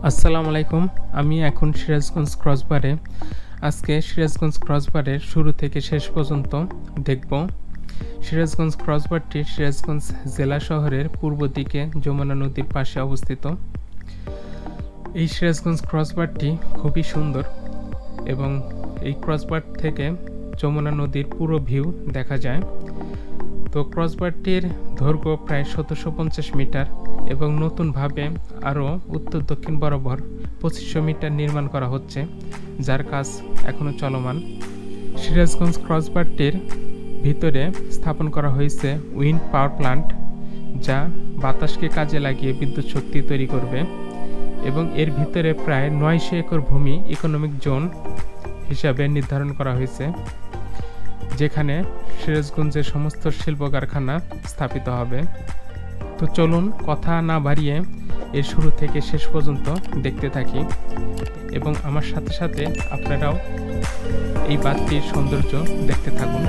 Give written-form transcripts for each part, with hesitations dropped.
আসসালামু আলাইকুম। আমি এখন সিরাজগঞ্জ ক্রসবারে। আজকে সিরাজগঞ্জ ক্রসবারের শুরু থেকে শেষ পর্যন্ত দেখব। সিরাজগঞ্জ ক্রসবারটি সিরাজগঞ্জ জেলা শহরের পূর্ব দিকে যমুনা নদীর পাশে অবস্থিত। এই সিরাজগঞ্জ ক্রসবারটি খুবই সুন্দর এবং এই ক্রসবার থেকে যমুনা নদীর পুরো ভিউ দেখা যায়। তো ক্রসবারটির দৈর্ঘ্য প্রায় 1750 মিটার এবং নতুনভাবে আরও উত্তর দক্ষিণ বরাবর 2500 মিটার নির্মাণ করা হচ্ছে, যার কাজ এখনও চলমান। সিরাজগঞ্জ ক্রসবারটির ভিতরে স্থাপন করা হয়েছে উইন্ড পাওয়ার প্ল্যান্ট, যা বাতাসকে কাজে লাগিয়ে বিদ্যুৎ শক্তি তৈরি করবে এবং এর ভিতরে প্রায় 900 একর ভূমি ইকোনমিক জোন হিসাবে নির্ধারণ করা হয়েছে, যেখানে সিরাজগঞ্জের সমস্ত শিল্প কারখানা স্থাপিত হবে। তো চলুন কথা না বাড়িয়ে এর শুরু থেকে শেষ পর্যন্ত দেখতে থাকি এবং আমার সাথে সাথে আপনারাও এই বাঁধটির সৌন্দর্য দেখতে থাকুন।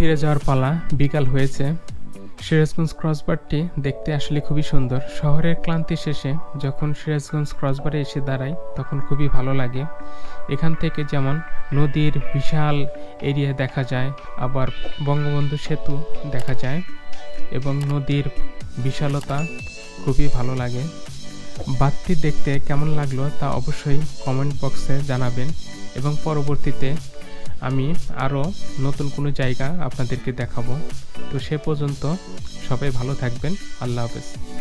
ফিরে যাওয়ার পালা। বিকাল হয়েছে। সিরাজগঞ্জ ক্রসবারটি দেখতে আসলে খুবই সুন্দর। শহরের ক্লান্তি শেষে যখন সিরাজগঞ্জ ক্রসবারে এসে দাঁড়াই তখন খুবই ভালো লাগে। এখান থেকে যেমন নদীর বিশাল এরিয়া দেখা যায়, আবার বঙ্গবন্ধু সেতু দেখা যায় এবং নদীর বিশালতা খুবই ভালো লাগে। বাঁধটি দেখতে কেমন লাগলো তা অবশ্যই কমেন্ট বক্সে জানাবেন এবং পরবর্তীতে আমি আরও নতুন কোনো জায়গা আপনাদেরকে দেখাবো। তো সে পর্যন্ত সবাই ভালো থাকবেন। আল্লাহ হাফেজ।